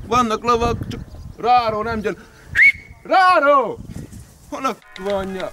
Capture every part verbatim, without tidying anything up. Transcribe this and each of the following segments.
Vannak lovak, csak Ráró nem gyön. Ráró! Hol a f*** vonja?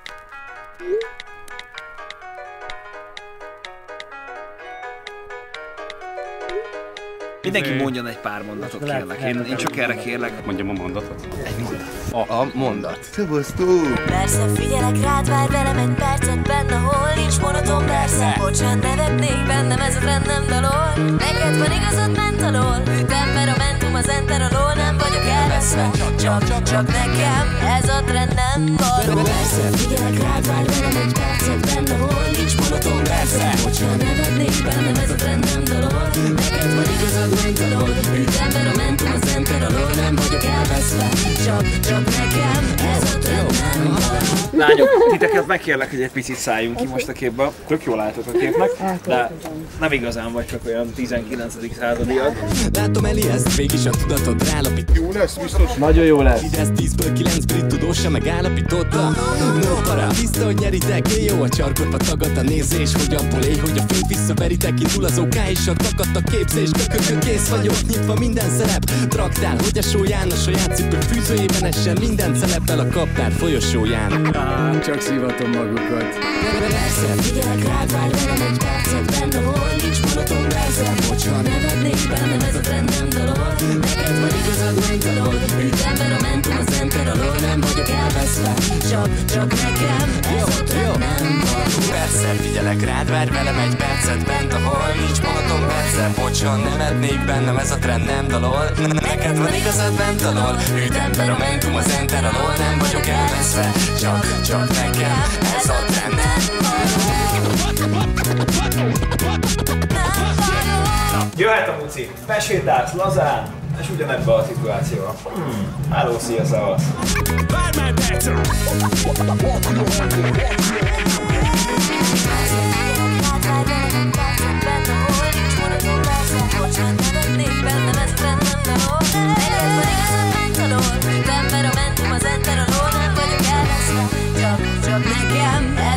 Mindenki mondjon egy pár mondatot, kérlek. Én, én csak erre kérlek. Mondjam a mondatot. Egy mondat. A, a mondat. Szevasztó! Persze figyelek rád, várj velem egy percet benne, hol nincs monoton persze. Bocsánat, nevetnék bennem, ez a trend nem dalol. Neked van igazad, ment alól. Ütem, mert a mentum az enter alól. Nem vagyok elveszve, csak, csak, csak nekem ez a trend nem való. Persze figyelek rád, várj velem egy percet benne, hol nincs monoton persze. Bocsánat, nevetnék bennem, ez a trend nem dalol. Neked van igazad, ment alól. Ütem, mert a mentum az enter alól. Nem vagyok elveszve, csak, csak nekem ez a trend nem való. Lányok, titeket megkérlek, hogy egy picit szálljunk ki most a képbe. Tök jól álltok a képnek, de nem igazán vagy csak olyan tizenkilencedik századiak. Látom, Eli, ezt végig a tudatod rálapít. Jó lesz, biztos. Nagyon jó lesz. Idez tízből kilenc brit tudósa megállapította. No para, tiszta, hogy nyeritek, jó a csarkodba tagad a nézés. Hogy abból éj, hogy a fényt visszaveritek, indul az ok és a takadt a képzés. Kökökön kész vagyok, nyitva minden szerep. Traktál, hogy a sóján, a saját cipő fűzőjében essen minden szelepel a kaptár folyosóján. Csak szívatom magukat. Persze, figyelek rád, várj velem egy percet benne, hol nincs monoton persze. Bocsha, nevetnék bennem, ez a trend nem dalol. Neked van igazad, ment alól. Ütemben a mentum az enter alól. Nem vagyok elveszve, csak, csak nekem ez a trend nem való. Persze, figyelek rád, várj velem egy percet bent, ahol nincs monoton persze. Bocsha, nevetnék bennem, ez a trend nem dalol. Neked van igazad, ment alól. Ütemben a mentum az enter alól. Nem vagyok elveszve, csak, csak nekem ez a trend nem való. Jöhet a muci, besétálsz lazán, és ugyanebbe a szituációba. Hmm. Háló, szia, szavasz! Várj már percet! Csak nekem